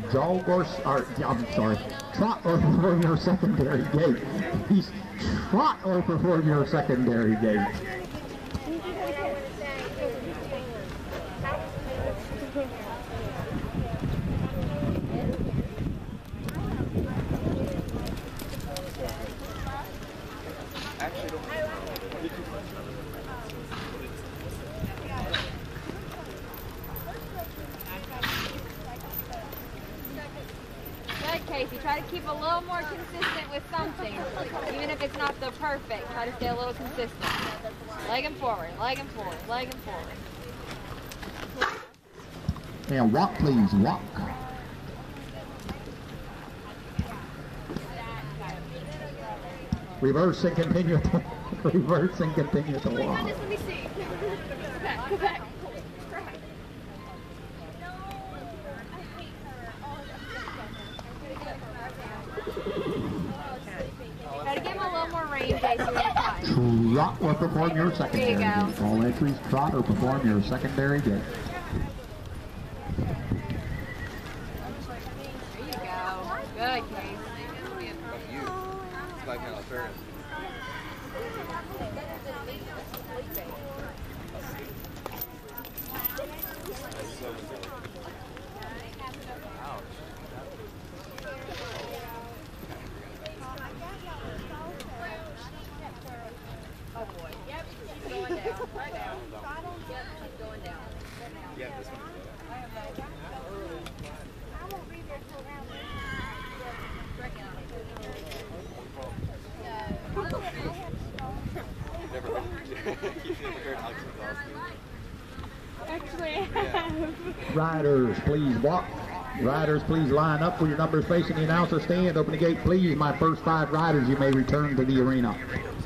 trot or perform your secondary gait. Please trot or perform your secondary gait. Good, Casey. Try to keep a little more consistent with something. Even if it's not the perfect, try to stay a little consistent. Leg him forward, leg him forward, leg him forward. And walk, please, walk. Reverse and continue to, reverse and continue to walk. Let me see. Go back, go back. Try to give him a little more range, Jacey. Trot or perform your secondary gait. All entries, trot or perform your secondary gait. There you go. Good, Casey. Oh boy. Yep, keep going down. Right down. Yep, keep going down. Yeah, this one is I won't be there till around never heard Alex's last Actually, I have. Riders, please walk. Riders, please line up with your numbers facing the announcer stand. Open the gate, please. My first 5 riders, you may return to the arena.